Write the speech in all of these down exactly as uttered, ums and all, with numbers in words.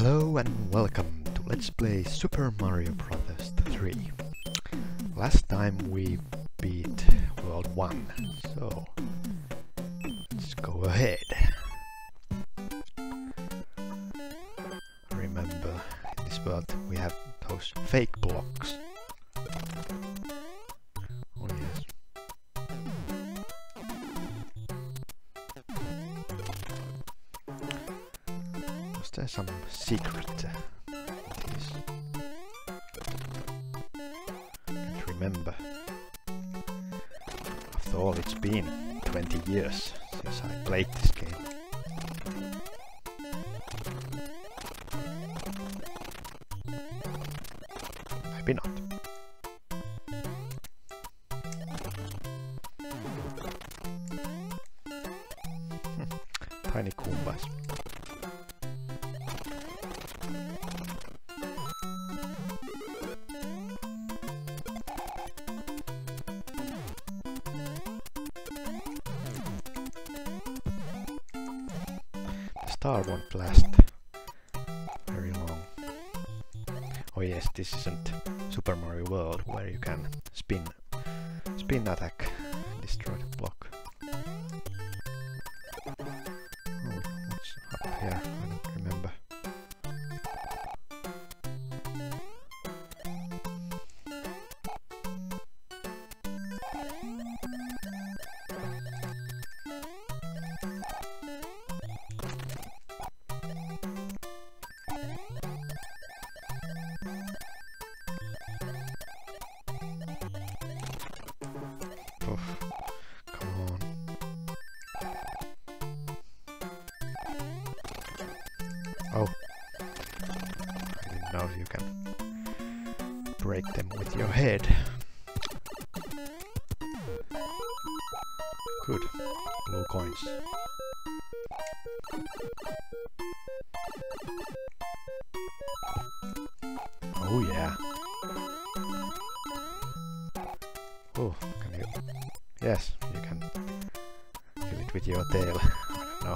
Hello and welcome to Let's Play Super Mario Bros. three. Last time we beat World one, so let's go ahead. Remember, in this world we have those fake blocks. Oh yes. Was there some secret? Uh, in this? Can't remember. After all, it's been twenty years since I played this game. Maybe not. Hm. Tiny Goombas. Star won't last very long. Oh yes, this isn't Super Mario World where you can spin spin attack and destroy the block. Oh, what's up here? I don't remember. Come on. Oh. I didn't know you can break them with your head. Good. Blue coins. Oh yeah. Oh, can you... Yes, you can kill it with your tail. I don't know.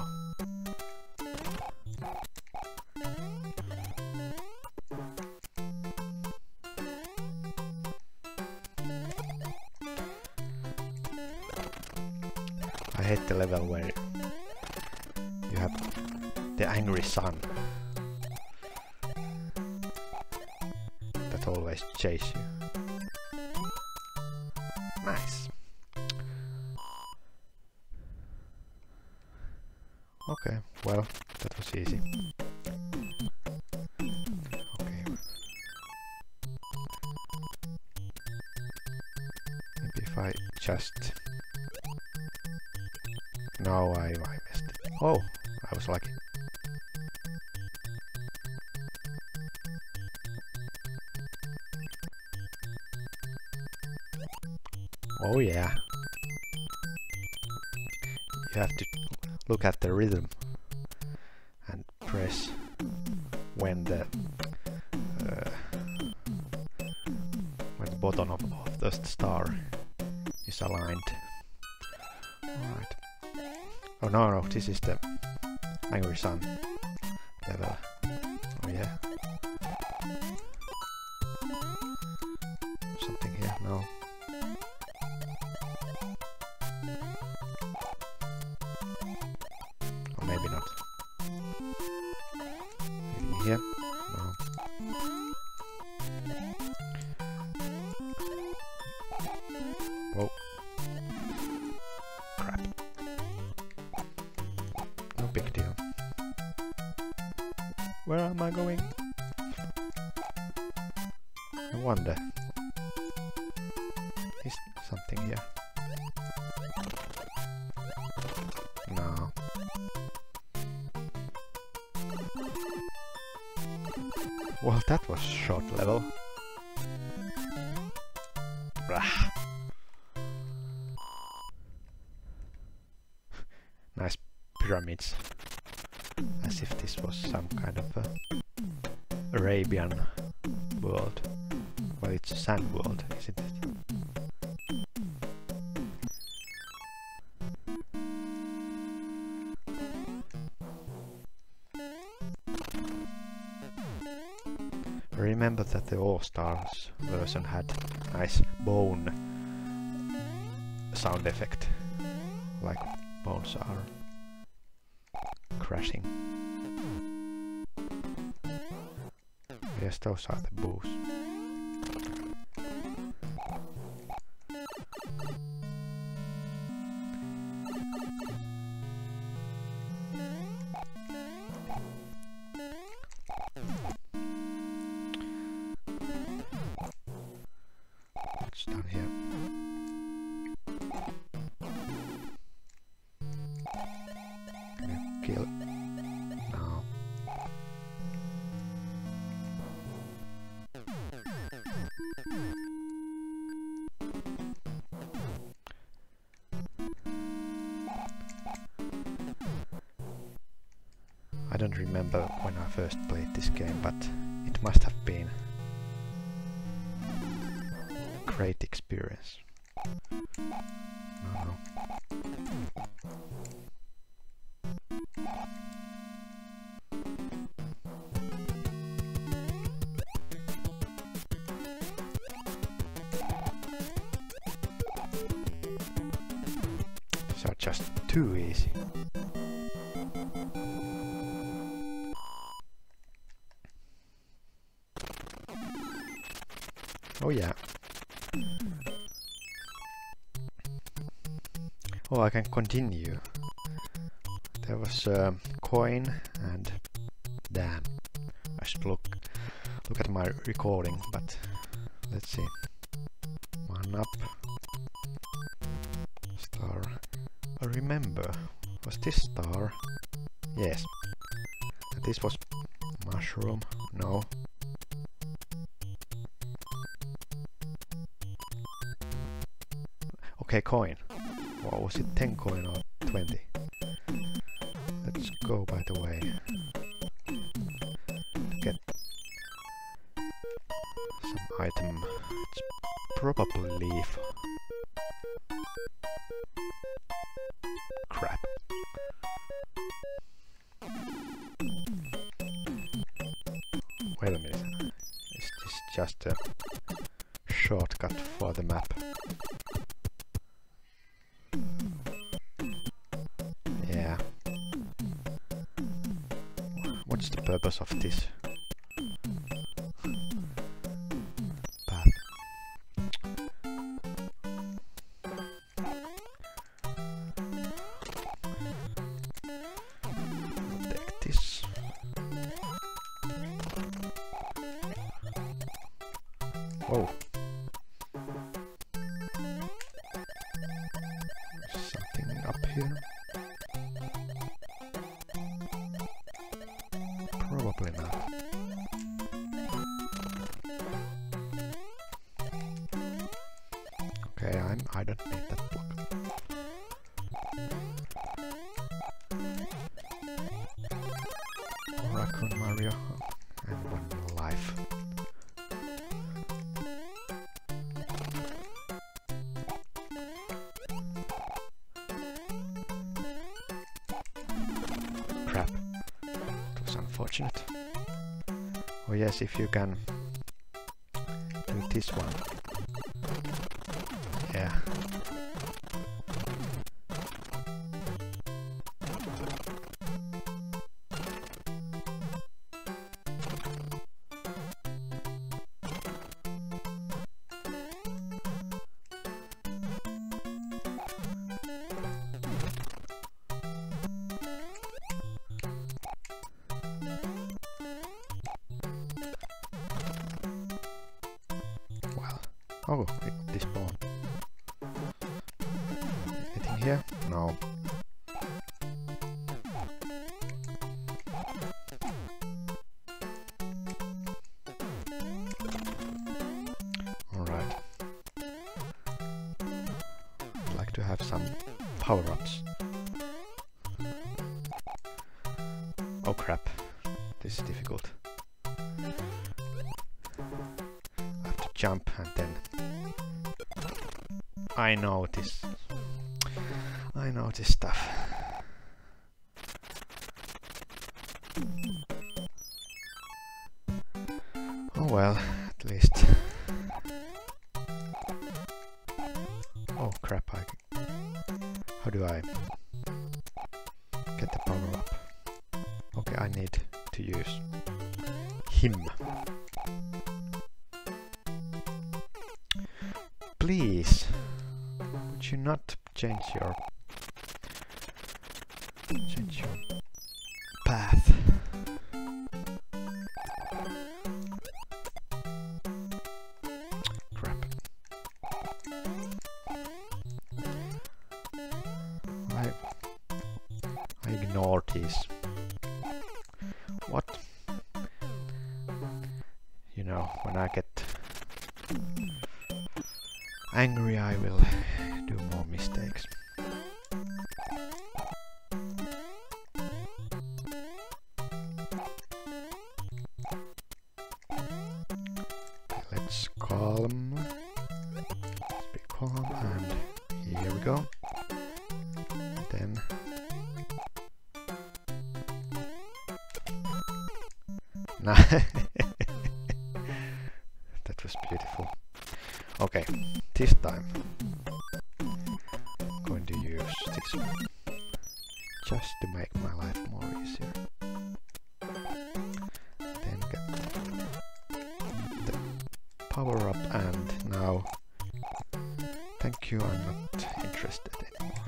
I hate the level where you have the angry sun that always chase you. Nice. Okay, well, that was easy. Okay. Maybe if I just... No, I, I missed it. Oh, I was lucky. Oh yeah. You have to look at the rhythm and press when the uh, when the bottom of, of the star is aligned. Alright. Oh no no, this is the Angry Sun level. Oh yeah. Something here? No. Or maybe not. Anything here? No. Whoa. Crap. No big deal. Where am I going? I wonder. Is something here? No. Well, that was short level. Blah. Nice pyramids. As if this was some kind of a Arabian world. Well, it's a sand world, isn't it? I remember that the All-Stars version had nice bone sound effect, like bones are crashing. Yes, those are the boos. What's down here? Can you kill? No. I don't remember when I first played this game, but it must have been a great experience. No. These are just too easy. Oh yeah. Oh, I can continue. There was a coin and damn. I should look look at my recording, but let's see. One up. Star. I remember. Was this star? Yes. And this was mushroom. No. Okay, coin. What was it, ten coin or twenty? Let's go, by the way. Get some item. It's probably leaf. Crap. Wait a minute. Is this just a shortcut for the map? Yeah. What's the purpose of this path? Take this. Whoa. There's something up here. Probably not. Okay, I'm I don't need that block. Raccoon Mario and one more life. Crap. It was unfortunate. Oh yes, if you can do this one. Yeah. Oh, it despawned. Anything here? No. Alright. I'd like to have some power-ups. Oh crap. This is difficult. I have to jump and then I know this. I know this stuff. Oh well, at least. Oh crap, I... How do I get the power up? Okay, I need to use him. Please, would you not change your change your path? Crap. I I ignored these. What? You know, when I get angry, I will do more mistakes. Okay, let's calm. Let's be calm, and here we go. Then nah. That was beautiful. Okay, this time I'm going to use this just to make my life more easier. Then get the power up, and now thank you, I'm not interested anymore.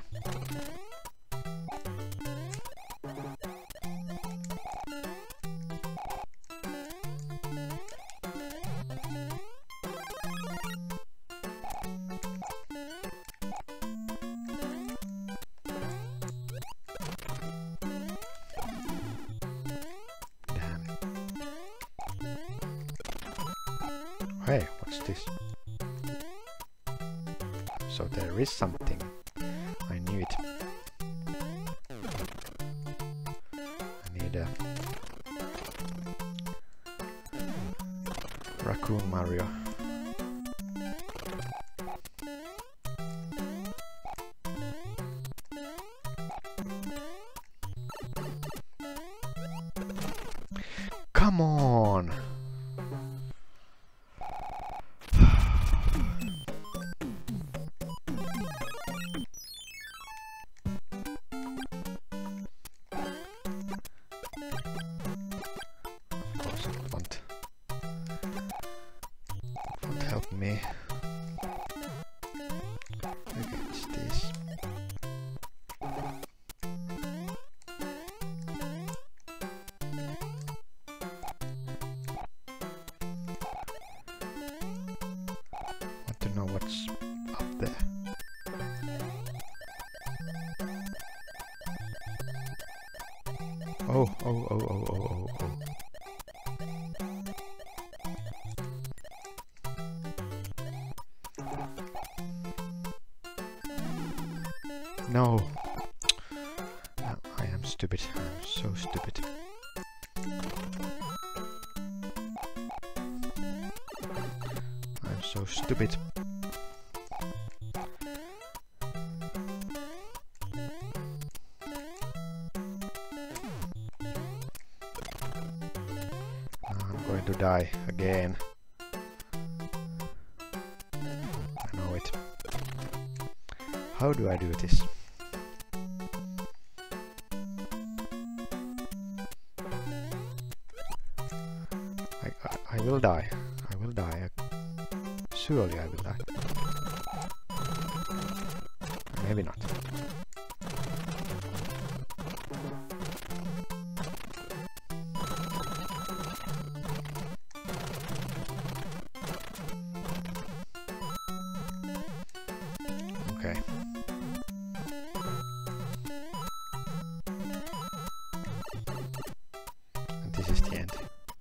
Hey, what's this? So there is something. I knew it. I need a Raccoon Mario. Come on! Help me against this. Want to know what's up there. Oh, oh, oh, oh, oh, oh, oh. No. No, I am stupid. I'm so stupid. I'm so stupid. Now I'm going to die again. I know it. How do I do this? I, I will die. I will die. Surely I will die. Maybe not. Okay. And this is the end.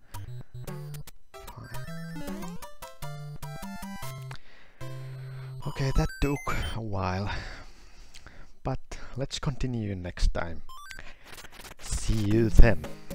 Okay, that took a while, but let's continue next time. See you then.